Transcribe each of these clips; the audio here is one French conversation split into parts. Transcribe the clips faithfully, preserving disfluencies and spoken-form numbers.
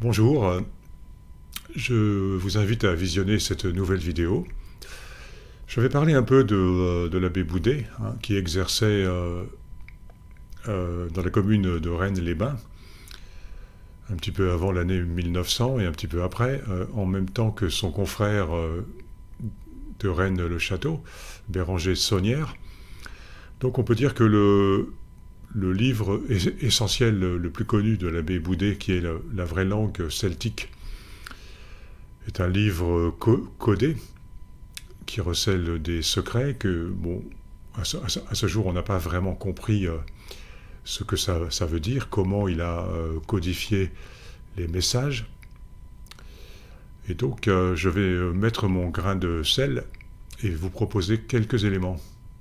Bonjour, euh, je vous invite à visionner cette nouvelle vidéo. Je vais parler un peu de, euh, de l'abbé Boudet, hein, qui exerçait euh, euh, dans la commune de Rennes-les-Bains, un petit peu avant l'année mille neuf cents et un petit peu après, euh, en même temps que son confrère euh, de Rennes-le-Château, Béranger Saunière. Donc on peut dire que le, le livre essentiel le plus connu de l'abbé Boudet, qui est la, la vraie langue celtique, est un livre co codé qui recèle des secrets que, bon, à ce, à ce jour, on n'a pas vraiment compris euh, ce que ça, ça veut dire, comment il a euh, codifié les messages. Et donc, euh, je vais mettre mon grain de sel et vous proposer quelques éléments.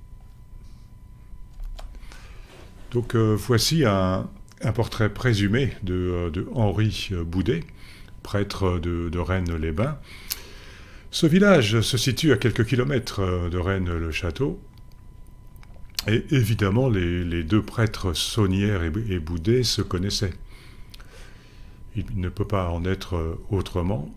Donc, euh, voici un, un portrait présumé de, de Henri Boudet, prêtre de, de Rennes-les-Bains. Ce village se situe à quelques kilomètres de Rennes-le-Château. Et évidemment, les, les deux prêtres Saunière et, et Boudet se connaissaient. Il ne peut pas en être autrement.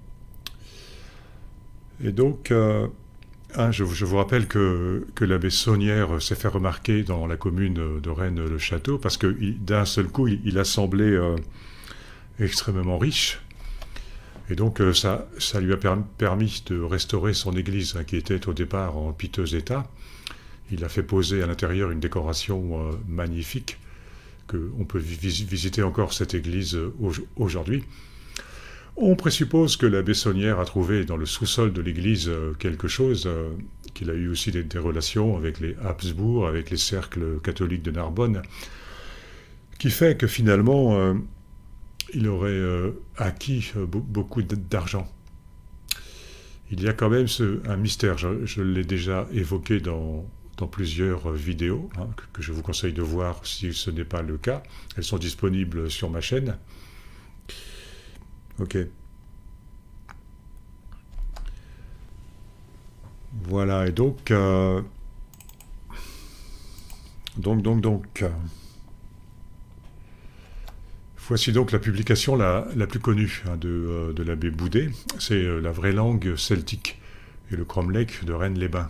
Et donc, euh, hein, je, je vous rappelle que, que l'abbé Saunière s'est fait remarquer dans la commune de Rennes-le-Château parce que d'un seul coup, il, il a semblé euh, extrêmement riche. Et donc ça, ça lui a permis de restaurer son église, hein, qui était au départ en piteux état. Il a fait poser à l'intérieur une décoration euh, magnifique, qu'on peut vis visiter encore cette église aujourd'hui. On présuppose que l'abbé Saunière a trouvé dans le sous-sol de l'église euh, quelque chose, euh, qu'il a eu aussi des, des relations avec les Habsbourg, avec les cercles catholiques de Narbonne, qui fait que finalement... Euh, il aurait euh, acquis euh, beaucoup d'argent. Il y a quand même ce, un mystère, je, je l'ai déjà évoqué dans, dans plusieurs vidéos, hein, que, que je vous conseille de voir si ce n'est pas le cas. Elles sont disponibles sur ma chaîne. Ok. Voilà, et donc... Euh, donc, donc, donc... Voici donc la publication la, la plus connue, hein, de, euh, de l'abbé Boudet. C'est euh, La vraie langue celtique et le cromlech de Rennes-les-Bains.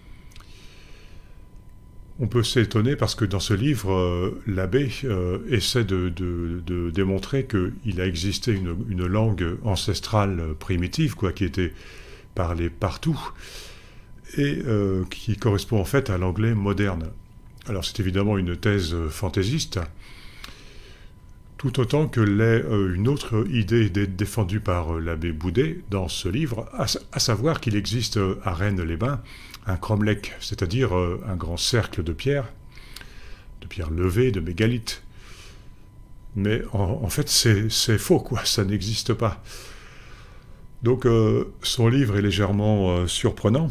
On peut s'étonner parce que dans ce livre, euh, l'abbé euh, essaie de, de, de démontrer qu'il a existé une, une langue ancestrale primitive, quoi, qui était parlée partout, et euh, qui correspond en fait à l'anglais moderne. Alors c'est évidemment une thèse fantaisiste, tout autant que l'est euh, une autre idée défendue par euh, l'abbé Boudet dans ce livre, à, à savoir qu'il existe euh, à Rennes-les-Bains un cromlech, c'est-à-dire euh, un grand cercle de pierres, de pierres levées, de mégalithes. Mais en, en fait, c'est faux, quoi, ça n'existe pas. Donc, euh, son livre est légèrement euh, surprenant.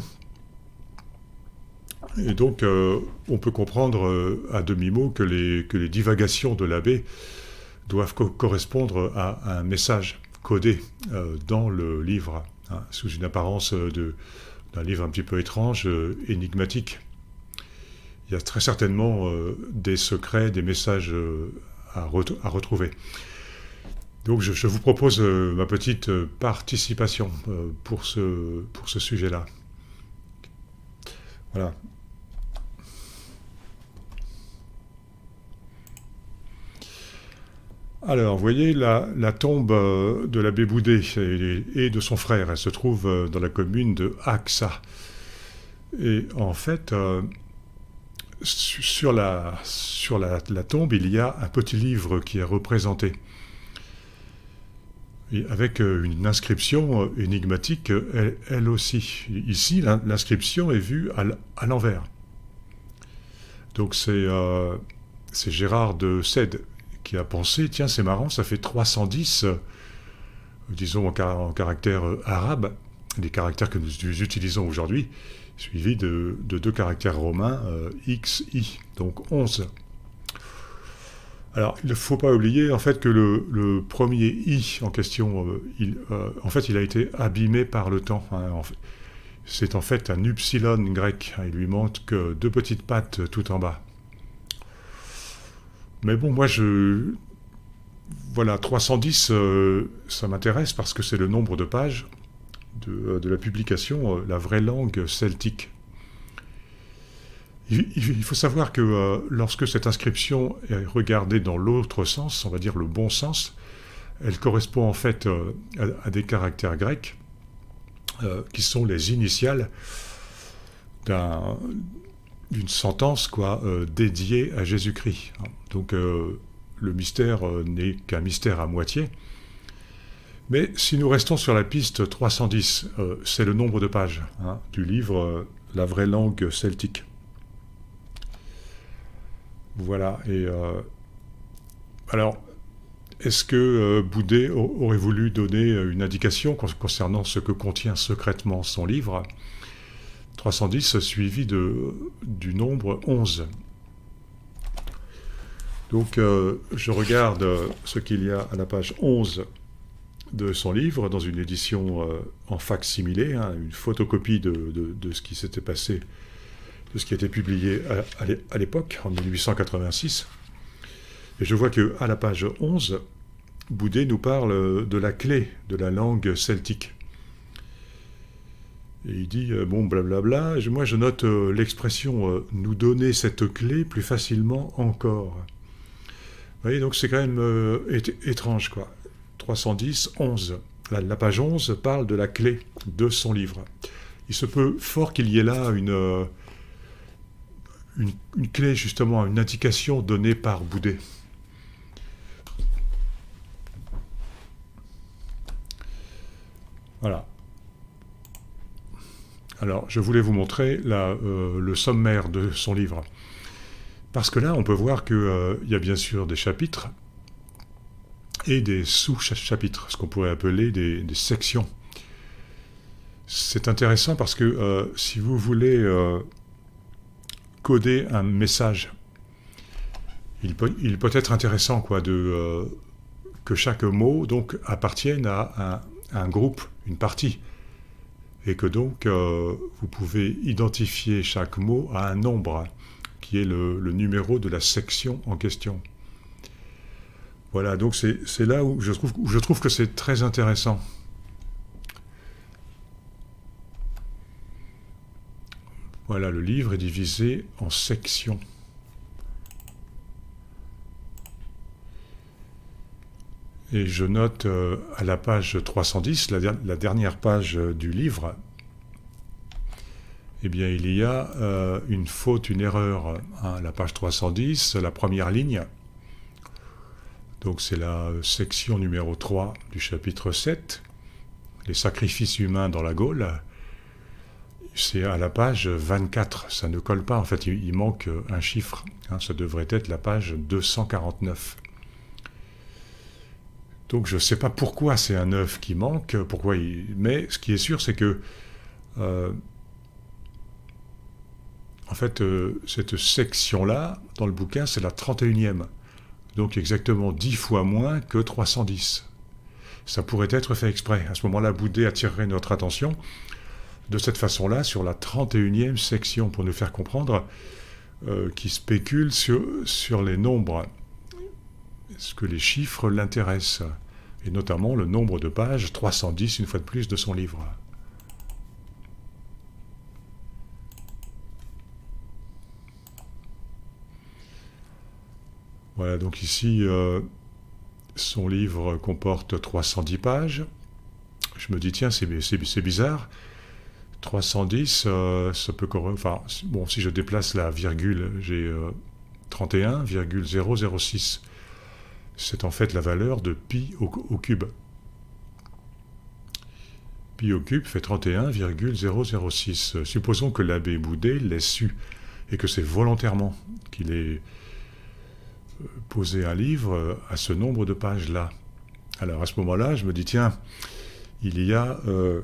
Et donc, euh, on peut comprendre euh, à demi-mot que les, que les divagations de l'abbé doivent co correspondre à, à un message codé euh, dans le livre, hein, sous une apparence d'un livre un petit peu étrange, euh, énigmatique. Il y a très certainement euh, des secrets, des messages euh, à, re à retrouver. Donc je, je vous propose euh, ma petite participation euh, pour ce, pour ce sujet-là. Voilà. Alors, vous voyez, la, la tombe de l'abbé Boudet et, et de son frère, elle se trouve dans la commune de Axa. Et en fait, euh, sur, la, sur la, la tombe, il y a un petit livre qui est représenté, et avec une inscription énigmatique, elle, elle aussi. Ici, l'inscription est vue à l'envers. Donc c'est euh, Gérard de Sède qui a pensé, tiens, c'est marrant, ça fait trois cent dix, euh, disons en, car en caractère euh, arabe, des caractères que nous utilisons aujourd'hui, suivis de, de deux caractères romains, euh, X, I, donc onze. Alors, il ne faut pas oublier, en fait, que le, le premier I en question, euh, il, euh, en fait, il a été abîmé par le temps. Hein, en fait. C'est en fait un upsilon grec, hein, il lui manque deux petites pattes tout en bas. Mais bon, moi, je, voilà, trois cent dix, euh, ça m'intéresse parce que c'est le nombre de pages de, de la publication, euh, la vraie langue celtique. Il, il faut savoir que euh, lorsque cette inscription est regardée dans l'autre sens, on va dire le bon sens, elle correspond en fait euh, à, à des caractères grecs euh, qui sont les initiales d'un, d'une sentence quoi, euh, dédiée à Jésus-Christ. Donc euh, le mystère euh, n'est qu'un mystère à moitié. Mais si nous restons sur la piste trois cent dix, euh, c'est le nombre de pages hein, du livre euh, La vraie langue celtique. Voilà, et euh, alors, est-ce que euh, Boudet aurait voulu donner une indication concernant ce que contient secrètement son livre? trois cent dix suivi de, du nombre onze. Donc, euh, je regarde ce qu'il y a à la page onze de son livre, dans une édition euh, en fac-similé, hein, une photocopie de, de, de ce qui s'était passé, de ce qui a été publié à, à l'époque, en mille huit cent quatre-vingt-six. Et je vois qu'à la page onze, Boudet nous parle de la clé de la langue celtique. Et il dit, euh, bon, blablabla, moi je note euh, l'expression euh, « nous donner cette clé plus facilement encore ». Vous voyez, donc c'est quand même euh, étrange, quoi. trois cent dix, onze. La, la page onze parle de la clé de son livre. Il se peut fort qu'il y ait là une, euh, une, une clé, justement, une indication donnée par Boudet. Voilà. Alors, je voulais vous montrer là, euh, le sommaire de son livre. Parce que là, on peut voir qu'il euh, y a bien sûr des chapitres et des sous-chapitres, ce qu'on pourrait appeler des, des sections. C'est intéressant parce que euh, si vous voulez euh, coder un message, il peut, il peut être intéressant quoi, de, euh, que chaque mot donc, appartienne à un, un groupe, une partie. Et que donc, euh, vous pouvez identifier chaque mot à un nombre, qui est le, le numéro de la section en question. Voilà, donc c'est là où je trouve, où je trouve que c'est très intéressant. Voilà, le livre est divisé en sections. Et je note euh, à la page trois cent dix, la, la dernière page du livre, eh bien il y a euh, une faute, une erreur. Hein, la page trois cent dix, la première ligne, donc c'est la section numéro trois du chapitre sept, les sacrifices humains dans la Gaule. C'est à la page vingt-quatre, ça ne colle pas, en fait il, il manque un chiffre, hein, ça devrait être la page deux cent quarante-neuf. Donc je ne sais pas pourquoi c'est un neuf qui manque, pourquoi il... mais ce qui est sûr c'est que euh, en fait euh, cette section-là, dans le bouquin, c'est la trente et unième. Donc exactement dix fois moins que trois cent dix. Ça pourrait être fait exprès. À ce moment-là, Boudet attirerait notre attention de cette façon-là sur la trente et unième section pour nous faire comprendre euh, qu'il spécule sur, sur les nombres. Est-ce que les chiffres l'intéressent, et notamment le nombre de pages, trois cent dix, une fois de plus, de son livre. Voilà, donc ici, euh, son livre comporte trois cent dix pages. Je me dis, tiens, c'est bizarre. trois cent dix, euh, ça peut... Enfin, bon, si je déplace la virgule, j'ai euh, trente et un virgule zéro zéro six. C'est en fait la valeur de pi au, au cube. Pi au cube fait trente et un virgule zéro zéro six. Supposons que l'abbé Boudet l'ait su, et que c'est volontairement qu'il ait posé un livre à ce nombre de pages-là. Alors à ce moment-là, je me dis, tiens, il y a euh,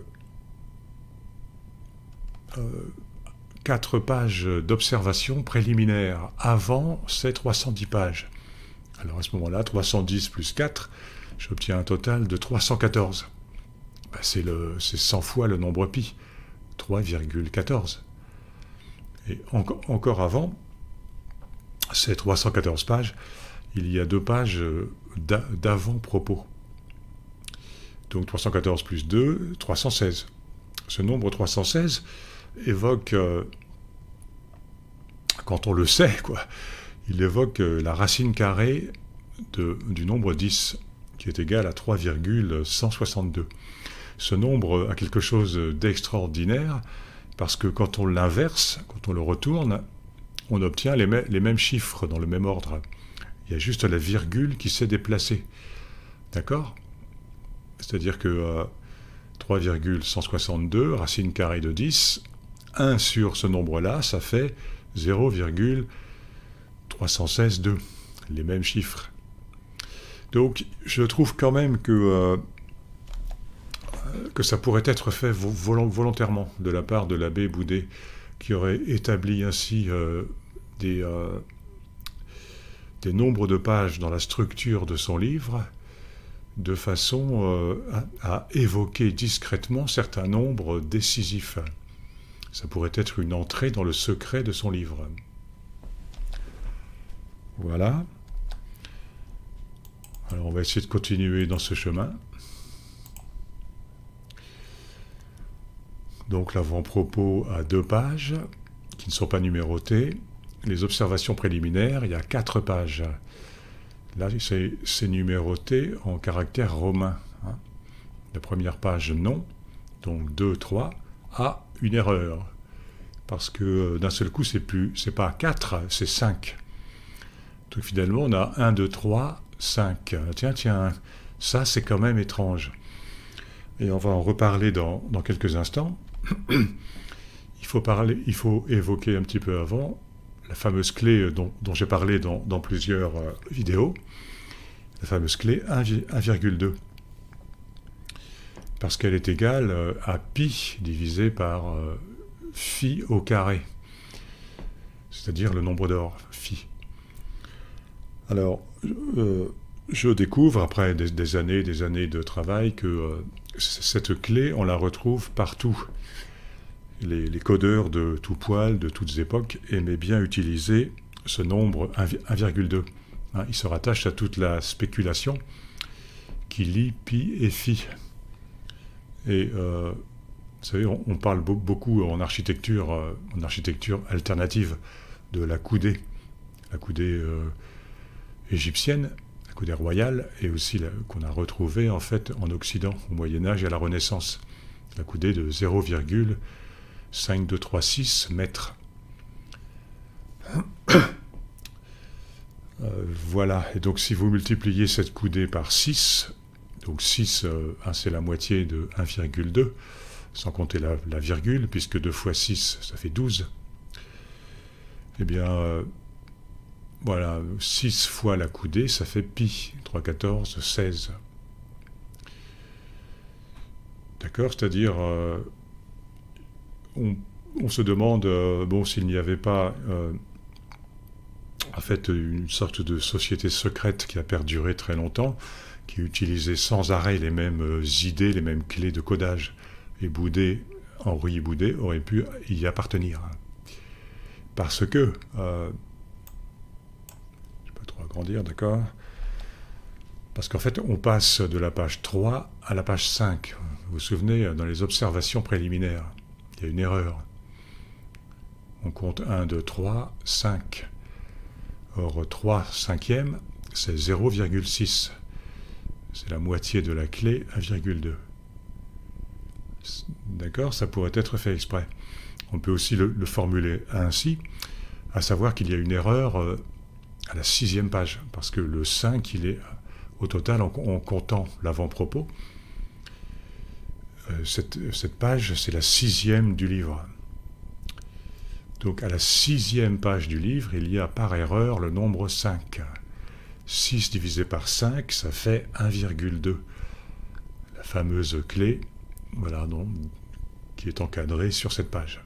euh, quatre pages d'observation préliminaire avant ces trois cent dix pages. Alors à ce moment-là, trois cent dix plus quatre, j'obtiens un total de trois cent quatorze. Ben, c'est cent fois le nombre pi, trois virgule quatorze. Et en, encore avant, ces trois cent quatorze pages, il y a deux pages d'avant-propos. Donc trois cent quatorze plus deux, trois cent seize. Ce nombre trois cent seize évoque, euh, quand on le sait, quoi, il évoque euh, la racine carrée de, du nombre dix, qui est égal à trois virgule cent soixante-deux. Ce nombre a quelque chose d'extraordinaire, parce que quand on l'inverse, quand on le retourne, on obtient les, les mêmes chiffres dans le même ordre. Il y a juste la virgule qui s'est déplacée. D'accord? C'est-à-dire que euh, trois virgule cent soixante-deux, racine carrée de dix, un sur ce nombre-là, ça fait zéro virgule trois cent seize deux, les mêmes chiffres. Donc, je trouve quand même que, euh, que ça pourrait être fait vol volontairement de la part de l'abbé Boudet, qui aurait établi ainsi euh, des, euh, des nombres de pages dans la structure de son livre, de façon euh, à, à évoquer discrètement certains nombres décisifs. Ça pourrait être une entrée dans le secret de son livre. Voilà. Alors on va essayer de continuer dans ce chemin. Donc l'avant-propos a deux pages qui ne sont pas numérotées. Les observations préliminaires, il y a quatre pages. Là, c'est numéroté en caractères romains. Hein. La première page, non. Donc deux, trois. Ah, une erreur. Parce que d'un seul coup, c'est plus, c'est pas quatre, c'est cinq. Donc finalement, on a un, deux, trois, cinq. Tiens, tiens, ça c'est quand même étrange. Et on va en reparler dans, dans quelques instants. il, faut parler, il faut évoquer un petit peu avant la fameuse clé dont, dont j'ai parlé dans, dans plusieurs euh, vidéos, la fameuse clé un virgule deux. Parce qu'elle est égale euh, à pi divisé par euh, phi au carré, c'est-à-dire le nombre d'or, phi. Alors, euh, je découvre, après des, des années des années de travail, que euh, cette clé, on la retrouve partout. Les, les codeurs de tout poil, de toutes époques, aimaient bien utiliser ce nombre un virgule deux. Hein, il se rattache à toute la spéculation qui lie pi et phi. Et euh, vous savez, on, on parle be beaucoup en architecture, euh, en architecture alternative de la coudée, la coudée euh, égyptienne, la coudée royale, et aussi qu'on a retrouvée en fait en Occident au Moyen Âge et à la Renaissance, la coudée de zéro virgule cinq deux trois six mètres. Euh, voilà, et donc si vous multipliez cette coudée par six, donc six, euh, c'est la moitié de un virgule deux, sans compter la, la virgule, puisque deux fois six, ça fait douze. Eh bien, euh, voilà, six fois la coudée, ça fait pi, trois, quatorze, seize. D'accord, c'est-à-dire, euh, on, on se demande, euh, bon, s'il n'y avait pas... Euh, en fait, une sorte de société secrète qui a perduré très longtemps, qui utilisait sans arrêt les mêmes idées, les mêmes clés de codage. Et Boudet, Henri Boudet, aurait pu y appartenir. Parce que, euh, je ne vais pas trop agrandir, d'accord? Parce qu'en fait, on passe de la page trois à la page cinq. Vous vous souvenez, dans les observations préliminaires, il y a une erreur. On compte un, deux, trois, cinq. Or, trois cinquièmes, c'est zéro virgule six. C'est la moitié de la clé un virgule deux. D'accord? Ça pourrait être fait exprès. On peut aussi le, le formuler ainsi, à savoir qu'il y a une erreur euh, à la sixième page, parce que le cinq, il est au total, en, en comptant l'avant-propos. Euh, cette, cette page, c'est la sixième du livre. Donc à la sixième page du livre, il y a par erreur le nombre cinq. six divisé par cinq, ça fait un virgule deux. La fameuse clé, voilà, donc, qui est encadrée sur cette page.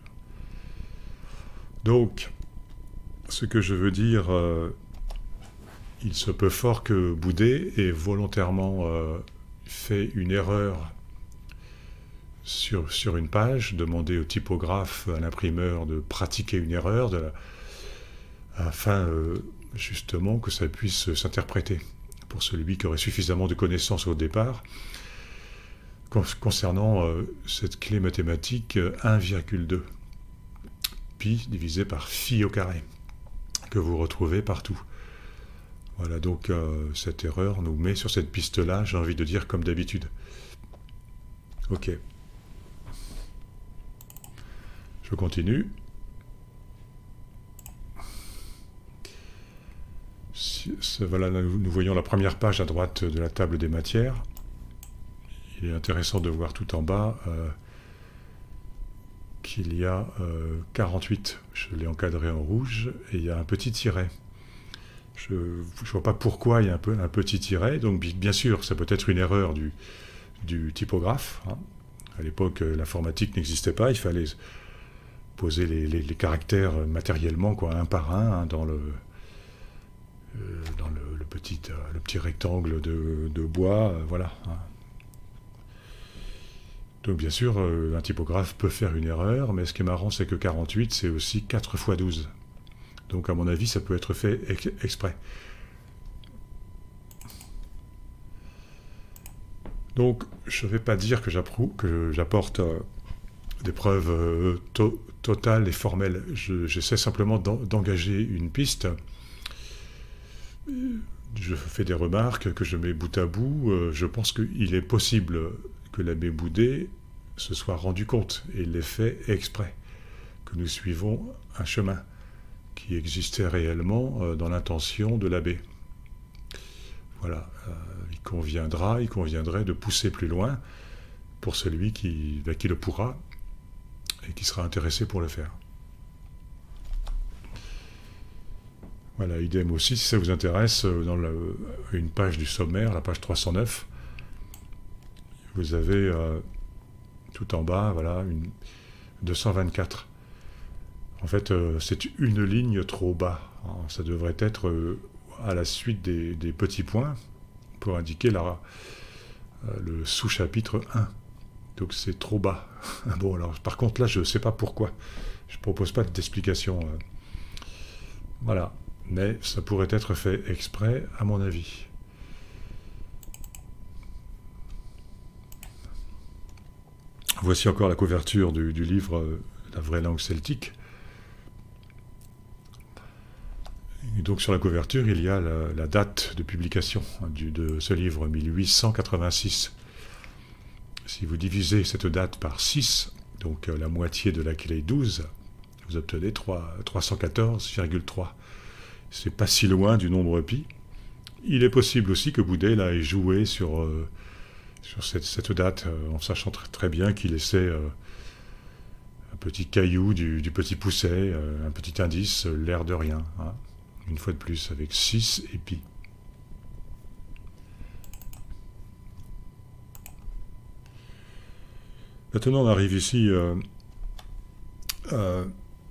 Donc, ce que je veux dire, euh, il se peut fort que Boudet ait volontairement euh, fait une erreur Sur, sur une page, demander au typographe, à l'imprimeur de pratiquer une erreur, de la, afin, euh, justement que ça puisse s'interpréter pour celui qui aurait suffisamment de connaissances au départ concernant euh, cette clé mathématique un virgule deux pi divisé par phi au carré, que vous retrouvez partout. Voilà, donc euh, cette erreur nous met sur cette piste-là, j'ai envie de dire comme d'habitude. Ok. Je continue. Si, voilà, nous, nous voyons la première page à droite de la table des matières. Il est intéressant de voir tout en bas euh, qu'il y a euh, quarante-huit. Je l'ai encadré en rouge et il y a un petit tiret. Je ne vois pas pourquoi il y a un, peu, un petit tiret. Donc bien sûr, ça peut être une erreur du, du typographe. Hein. À l'époque, l'informatique n'existait pas. Il fallait poser les, les, les caractères matériellement, quoi, un par un, hein, dans le... Euh, dans le, le, petit, euh, le petit rectangle de, de bois, euh, voilà. Hein. Donc bien sûr, euh, un typographe peut faire une erreur, mais ce qui est marrant, c'est que quarante-huit, c'est aussi quatre fois douze. Donc à mon avis, ça peut être fait ex exprès. Donc je ne vais pas dire que j'apporte euh, des preuves euh, to totales et formelles. J'essaie simplement d'engager une piste. Je fais des remarques que je mets bout à bout. Je pense qu'il est possible que l'abbé Boudet se soit rendu compte, et l'ait fait exprès, que nous suivons un chemin qui existait réellement dans l'intention de l'abbé. Voilà, il conviendra, il conviendrait de pousser plus loin pour celui qui, ben, qui le pourra et qui sera intéressé pour le faire. Voilà, idem aussi, si ça vous intéresse, dans le, une page du sommaire, la page trois cent neuf, vous avez euh, tout en bas, voilà, une deux cent vingt-quatre. En fait, euh, c'est une ligne trop bas. Alors, ça devrait être euh, à la suite des, des petits points pour indiquer la, euh, le sous-chapitre un. Donc c'est trop bas. Bon, alors, par contre, là, je ne sais pas pourquoi. Je ne propose pas d'explication. Euh. Voilà. Mais ça pourrait être fait exprès, à mon avis. Voici encore la couverture du, du livre euh, La vraie langue celtique. Et donc sur la couverture, il y a la, la date de publication hein, du, de ce livre, mille huit cent quatre-vingt-six. Si vous divisez cette date par six, donc euh, la moitié de la clé douze, vous obtenez trois cent quatorze virgule trois. C'est pas si loin du nombre pi. Il est possible aussi que Boudet là, ait joué sur, euh, sur cette, cette date, euh, en sachant très, très bien qu'il laissait euh, un petit caillou du, du petit pousset, euh, un petit indice, euh, l'air de rien. Hein. Une fois de plus, avec six et pi. Maintenant, on arrive ici... Euh, euh,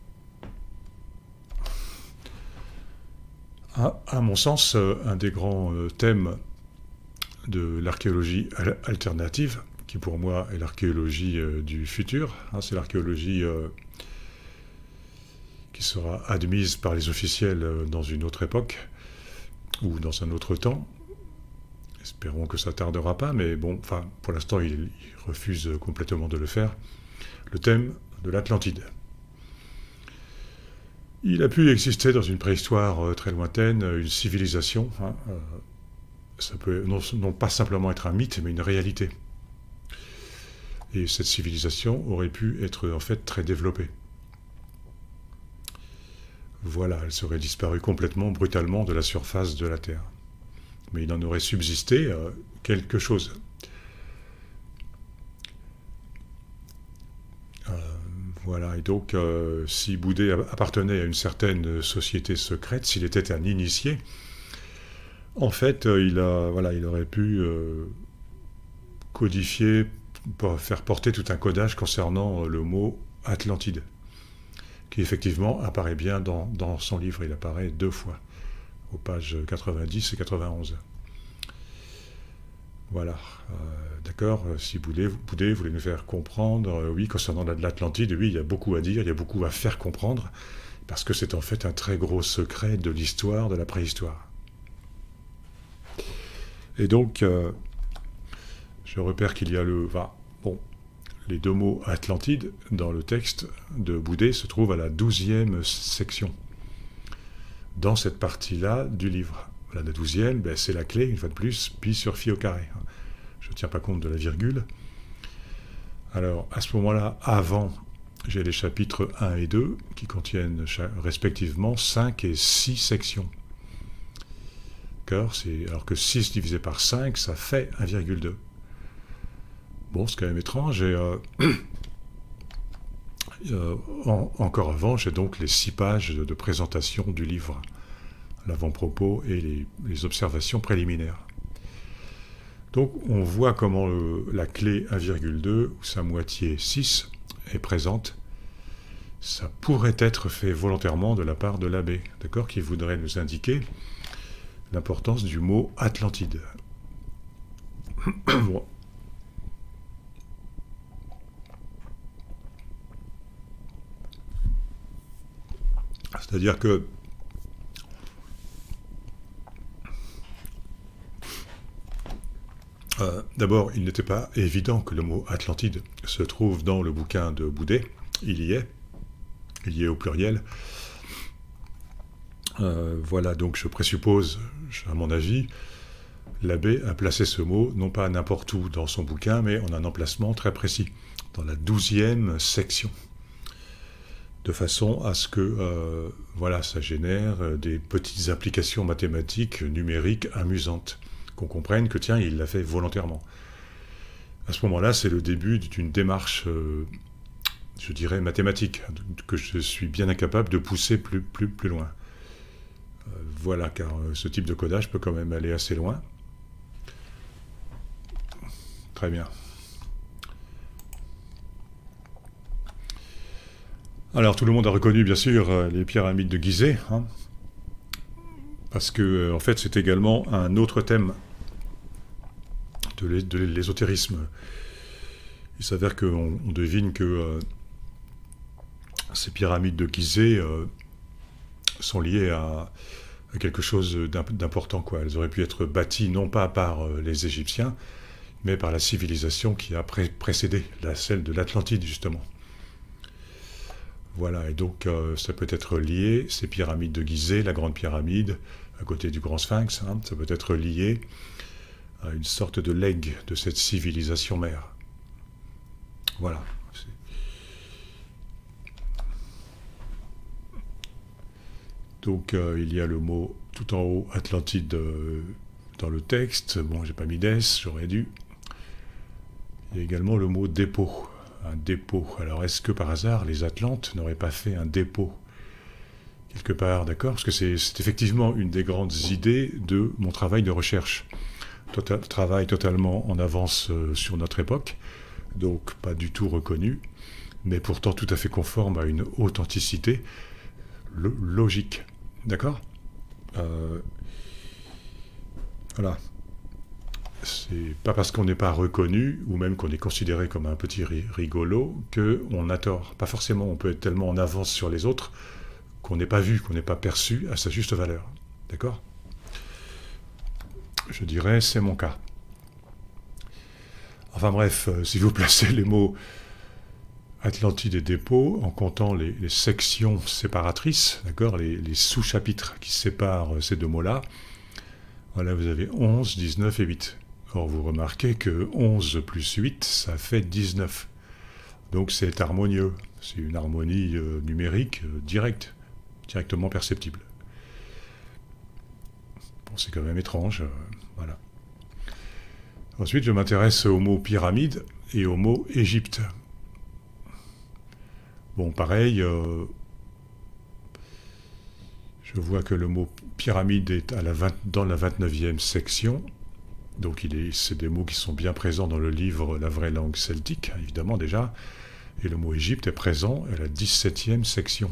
À, à mon sens, un des grands thèmes de l'archéologie alternative, qui pour moi est l'archéologie du futur, hein, c'est l'archéologie euh, qui sera admise par les officiels dans une autre époque, ou dans un autre temps. Espérons que ça ne tardera pas, mais bon, enfin, pour l'instant, il, il refuse complètement de le faire. Le thème de l'Atlantide. Il a pu exister dans une préhistoire euh, très lointaine, une civilisation. Hein, euh, ça peut non, non pas simplement être un mythe, mais une réalité. Et cette civilisation aurait pu être en fait très développée. Voilà, elle serait disparue complètement, brutalement de la surface de la Terre. Mais il en aurait subsisté euh, quelque chose. Euh, Voilà, et donc euh, si Boudet appartenait à une certaine société secrète, s'il était un initié, en fait, euh, il, a, voilà, il aurait pu euh, codifier, pour faire porter tout un codage concernant euh, le mot Atlantide, qui effectivement apparaît bien dans, dans son livre. Il apparaît deux fois, aux pages quatre-vingt-dix et quatre-vingt-onze. Voilà, euh, d'accord, si Boudet, Boudet voulait nous faire comprendre, euh, oui, concernant l'Atlantide, oui, il y a beaucoup à dire, il y a beaucoup à faire comprendre, parce que c'est en fait un très gros secret de l'histoire de la préhistoire. Et donc, euh, je repère qu'il y a le... Enfin, bon, les deux mots Atlantide dans le texte de Boudet se trouvent à la douzième section, dans cette partie-là du livre. La douzième, ben, c'est la clé, une fois de plus, pi sur phi au carré. Je ne tiens pas compte de la virgule. Alors, à ce moment-là, avant, j'ai les chapitres un et deux, qui contiennent respectivement cinq et six sections. Alors que six divisé par cinq, ça fait un virgule deux. Bon, c'est quand même étrange. Et euh, euh, en, encore avant, j'ai donc les six pages de, de présentation du livre, l'avant-propos et les, les observations préliminaires. Donc, on voit comment le, la clé un virgule deux, ou sa moitié six, est présente. Ça pourrait être fait volontairement de la part de l'abbé, d'accord, qui voudrait nous indiquer l'importance du mot Atlantide. Bon. C'est-à-dire que euh, d'abord, il n'était pas évident que le mot Atlantide se trouve dans le bouquin de Boudet. Il y est. Il y est au pluriel. Euh, voilà, donc je présuppose, à mon avis, l'abbé a placé ce mot, non pas n'importe où dans son bouquin, mais en un emplacement très précis, dans la douzième section, de façon à ce que euh, voilà, ça génère des petites applications mathématiques, numériques, amusantes, qu'on comprenne que, tiens, il l'a fait volontairement. À ce moment-là, c'est le début d'une démarche, euh, je dirais, mathématique, que je suis bien incapable de pousser plus, plus, plus loin. Euh, voilà, car euh, ce type de codage peut quand même aller assez loin. Très bien. Alors, tout le monde a reconnu, bien sûr, les pyramides de Gizeh, hein, parce que, en fait, c'est également un autre thème de l'ésotérisme. Il s'avère qu'on on devine que euh, ces pyramides de Gizeh euh, sont liées à, à quelque chose d'important, quoi. Elles auraient pu être bâties non pas par euh, les Égyptiens, mais par la civilisation qui a pré précédé, la, celle de l'Atlantide, justement. Voilà, et donc euh, ça peut être lié, ces pyramides de Gizeh, la grande pyramide, à côté du grand sphinx, hein, ça peut être lié à une sorte de legs de cette civilisation mère. Voilà. Donc euh, il y a le mot tout en haut, Atlantide, euh, dans le texte. Bon, j'ai pas mis des, j'aurais dû. Il y a également le mot dépôt. Un dépôt. Alors, est-ce que par hasard, les Atlantes n'auraient pas fait un dépôt quelque part, d'accord? Parce que c'est effectivement une des grandes idées de mon travail de recherche. Total, travail totalement en avance euh, sur notre époque, donc pas du tout reconnu, mais pourtant tout à fait conforme à une authenticité lo logique. D'accord? euh, Voilà. C'est pas parce qu'on n'est pas reconnu, ou même qu'on est considéré comme un petit rigolo, qu'on a tort. Pas forcément, on peut être tellement en avance sur les autres qu'on n'est pas vu, qu'on n'est pas perçu à sa juste valeur. D'accord? Je dirais, c'est mon cas. Enfin bref, euh, si vous placez les mots Atlantide et dépôt, en comptant les, les sections séparatrices, d'accord, les, les sous-chapitres qui séparent ces deux mots-là, voilà, vous avez onze, dix-neuf et huit. Or, vous remarquez que onze plus huit, ça fait dix-neuf. Donc c'est harmonieux. C'est une harmonie euh, numérique euh, directe, directement perceptible. Bon, c'est quand même étrange. Euh, voilà. Ensuite, je m'intéresse au mot pyramide et au mot Égypte. Bon, pareil, euh, je vois que le mot pyramide est à la vingt, dans la vingt-neuvième section. Donc c'est des mots qui sont bien présents dans le livre La vraie langue celtique, évidemment déjà. Et le mot Égypte est présent à la dix-septième section.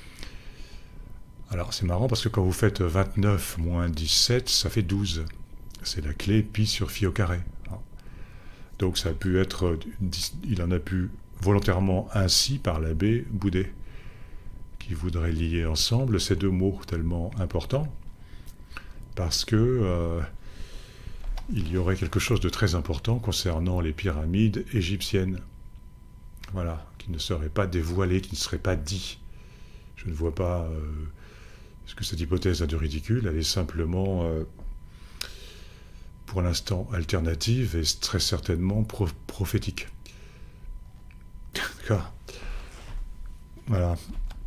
Alors c'est marrant parce que quand vous faites vingt-neuf moins dix-sept, ça fait douze. C'est la clé pi sur phi au carré. Donc ça a pu être, il en a pu volontairement ainsi par l'abbé Boudet, qui voudrait lier ensemble ces deux mots tellement importants, parce que euh, il y aurait quelque chose de très important concernant les pyramides égyptiennes, voilà, qui ne serait pas dévoilé, qui ne serait pas dit. Je ne vois pas euh, ce que cette hypothèse a de ridicule, elle est simplement, euh, pour l'instant, alternative et très certainement pro prophétique. D'accord. Voilà.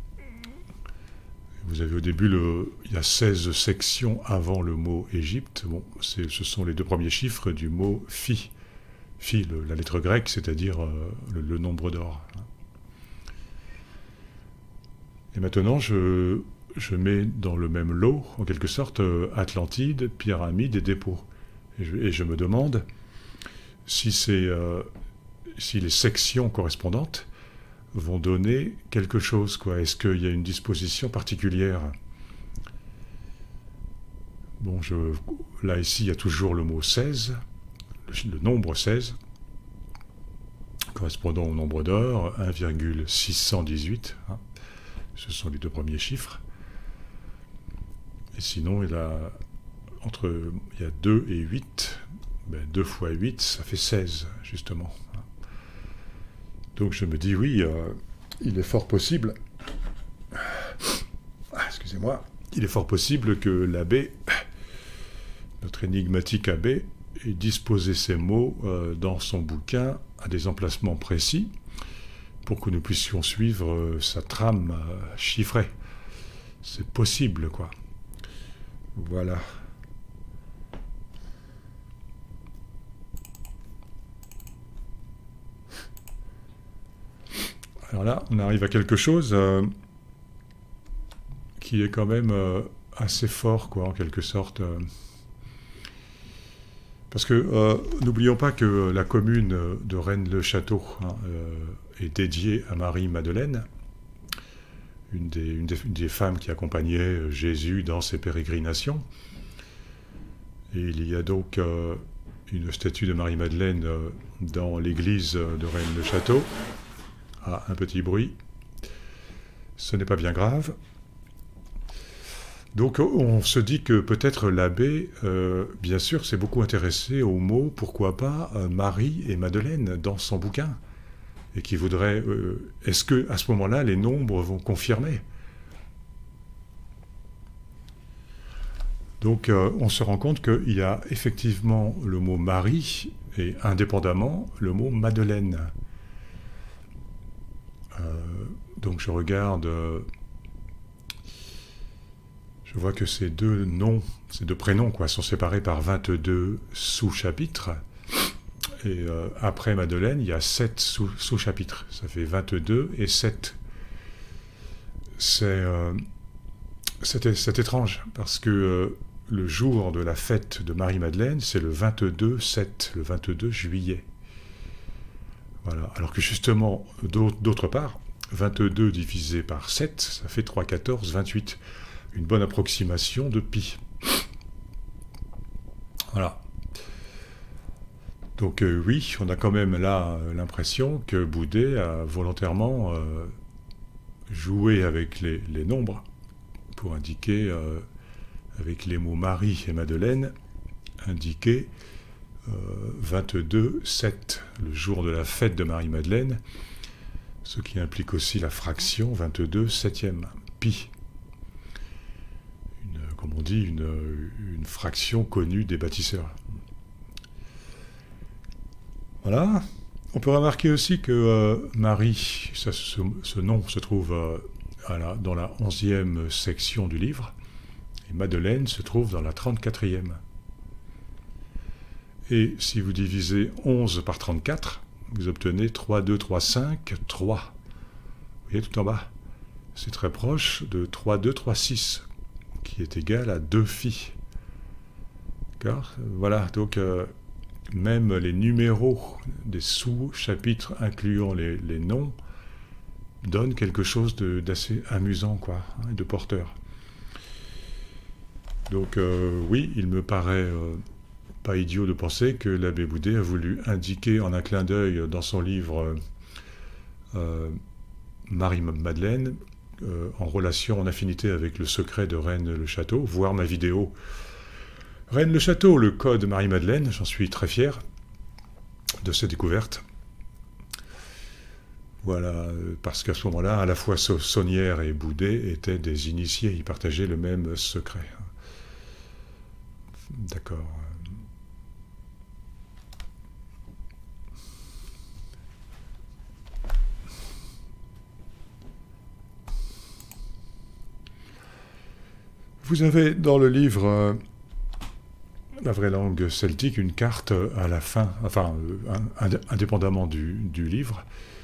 Vous avez au début, le, il y a seize sections avant le mot Égypte. Bon, ce sont les deux premiers chiffres du mot phi. Phi, le, la lettre grecque, c'est-à-dire euh, le, le nombre d'or. Et maintenant, je, je mets dans le même lot, en quelque sorte, Atlantide, pyramide et dépôt. Et je, et je me demande si, euh, si les sections correspondantes vont donner quelque chose, quoi. Est-ce qu'il y a une disposition particulière? Bon, je, là, ici, il y a toujours le mot seize, le, le nombre seize, correspondant au nombre d'or, un virgule six cent dix-huit. Hein. Ce sont les deux premiers chiffres. Et sinon, il y a, entre, il y a deux et huit. Ben, deux fois huit, ça fait seize, justement. Donc je me dis, oui, euh, il est fort possible, ah, excusez-moi, il est fort possible que l'abbé, notre énigmatique abbé, ait disposé ces mots euh, dans son bouquin à des emplacements précis pour que nous puissions suivre euh, sa trame euh, chiffrée. C'est possible, quoi. Voilà. Alors là, on arrive à quelque chose euh, qui est quand même euh, assez fort, quoi, en quelque sorte. Euh. Parce que euh, n'oublions pas que la commune de Rennes-le-Château hein, euh, est dédiée à Marie-Madeleine, une des, une, des, une des femmes qui accompagnait Jésus dans ses pérégrinations. Et il y a donc euh, une statue de Marie-Madeleine euh, dans l'église de Rennes-le-Château. Ah, un petit bruit. Ce n'est pas bien grave. Donc on se dit que peut-être l'abbé, euh, bien sûr, s'est beaucoup intéressé aux mots, pourquoi pas, euh, Marie et Madeleine dans son bouquin. Et qui voudrait... Euh, est-ce que à ce moment-là, les nombres vont confirmer? Donc euh, on se rend compte qu'il y a effectivement le mot Marie et indépendamment le mot Madeleine. Euh, donc je regarde, euh, je vois que ces deux noms, ces deux prénoms quoi, sont séparés par vingt-deux sous-chapitres. Et euh, après Madeleine, il y a sept sous-chapitres. Ça fait vingt-deux et sept. C'est euh, c'est étrange, parce que euh, le jour de la fête de Marie-Madeleine, c'est le vingt-deux sept, le vingt-deux juillet. Voilà. Alors que justement, d'autre part, vingt-deux divisé par sept, ça fait trois, quatorze, vingt-huit. Une bonne approximation de pi. Voilà. Donc euh, oui, on a quand même là euh, l'impression que Boudet a volontairement euh, joué avec les, les nombres pour indiquer, euh, avec les mots Marie et Madeleine, indiquer euh, vingt-deux sept, le jour de la fête de Marie-Madeleine, ce qui implique aussi la fraction vingt-deux septième, pi. Une, comme on dit, une, une fraction connue des bâtisseurs. Voilà. On peut remarquer aussi que euh, Marie, ça, ce, ce nom se trouve euh, à la, dans la onzième section du livre, et Madeleine se trouve dans la trente-quatrième. Et si vous divisez onze par trente-quatre, vous obtenez trois, deux, trois, cinq, trois. Vous voyez tout en bas, c'est très proche de trois, deux, trois, six, qui est égal à deux phi. D'accord ? Voilà, donc... Euh, même les numéros des sous-chapitres incluant les, les noms donnent quelque chose d'assez amusant, quoi, hein, de porteur. Donc euh, oui, il me paraît euh, pas idiot de penser que l'abbé Boudet a voulu indiquer en un clin d'œil dans son livre euh, Marie-Madeleine euh, en relation, en affinité avec le secret de Rennes-le-Château, voir ma vidéo Rennes-le-Château, le code Marie-Madeleine, j'en suis très fier de cette découverte. Voilà, parce qu'à ce moment-là, à la fois Saunière et Boudet étaient des initiés, ils partageaient le même secret. D'accord. Vous avez dans le livre euh, La vraie langue celtique une carte à la fin, enfin, euh, indépendamment du, du livre,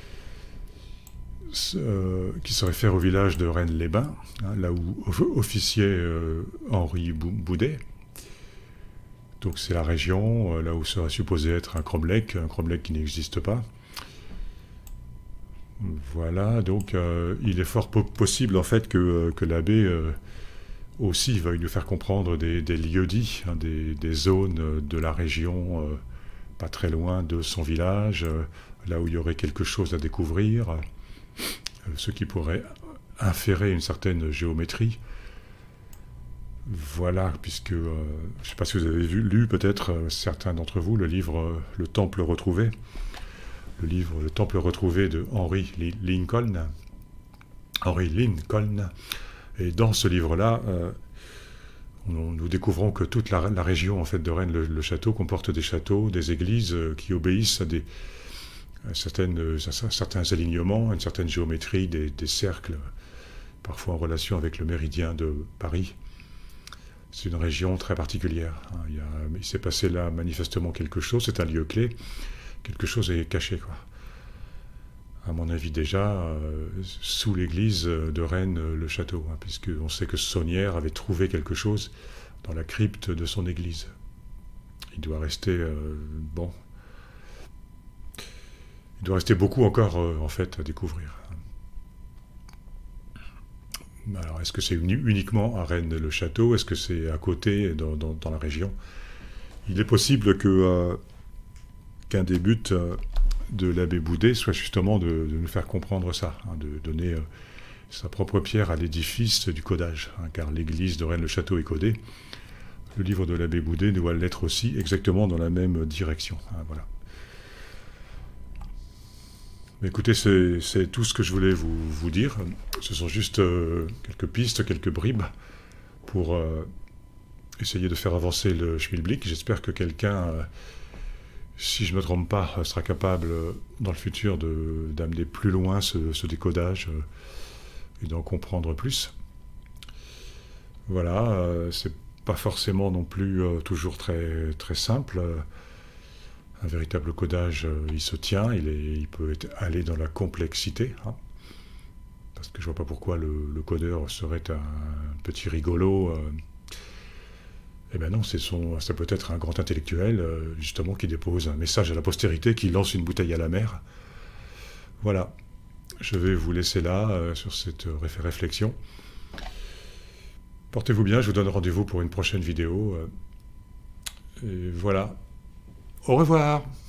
euh, qui se réfère au village de Rennes-les-Bains, hein, là où officiait euh, Henri Boudet. Donc c'est la région, euh, là où serait supposé être un cromlech, un cromlech qui n'existe pas. Voilà, donc euh, il est fort po possible en fait que, que l'abbé euh, aussi veuille nous faire comprendre des, des lieux-dits, hein, des, des zones de la région, euh, pas très loin de son village, euh, là où il y aurait quelque chose à découvrir, euh, ce qui pourrait inférer une certaine géométrie. Voilà, puisque, euh, je ne sais pas si vous avez vu, lu peut-être, euh, certains d'entre vous, le livre euh, Le Temple retrouvé, le livre Le Temple retrouvé de Henry Lincoln, Henry Lincoln. Et dans ce livre-là, euh, nous découvrons que toute la, la région en fait, de Rennes, le, le château, comporte des châteaux, des églises euh, qui obéissent à, des, à, certaines, à certains alignements, à une certaine géométrie, des, des cercles, parfois en relation avec le méridien de Paris. C'est une région très particulière. Hein. Il, il s'est passé là manifestement quelque chose, c'est un lieu clé, quelque chose est caché, quoi. À mon avis déjà, euh, sous l'église de Rennes, le château, hein, puisqu'on sait que Saunière avait trouvé quelque chose dans la crypte de son église. Il doit rester, euh, bon, il doit rester beaucoup encore, euh, en fait, à découvrir. Alors, est-ce que c'est uni uniquement à Rennes, le château? Est-ce que c'est à côté, dans, dans, dans la région? Il est possible que, euh, qu'un des buts... Euh, de l'abbé Boudet soit justement de, de nous faire comprendre ça, hein, de donner euh, sa propre pierre à l'édifice du codage, hein, car l'église de Rennes-le-Château est codée. Le livre de l'abbé Boudet doit l'être aussi, exactement dans la même direction. Hein, voilà. Mais écoutez, c'est tout ce que je voulais vous, vous dire. Ce sont juste euh, quelques pistes, quelques bribes pour euh, essayer de faire avancer le schmilblick. J'espère que quelqu'un... Euh, si je ne me trompe pas, sera capable dans le futur d'amener plus loin ce, ce décodage euh, et d'en comprendre plus. Voilà, euh, c'est pas forcément non plus euh, toujours très, très simple. Un véritable codage, euh, il se tient, il, est, il peut être, aller dans la complexité, hein, parce que je vois pas pourquoi le, le codeur serait un petit rigolo. Euh, Eh bien non, son, ça peut être un grand intellectuel, euh, justement, qui dépose un message à la postérité, qui lance une bouteille à la mer. Voilà. Je vais vous laisser là, euh, sur cette euh, réflexion. Portez-vous bien, je vous donne rendez-vous pour une prochaine vidéo. Euh, et voilà. Au revoir.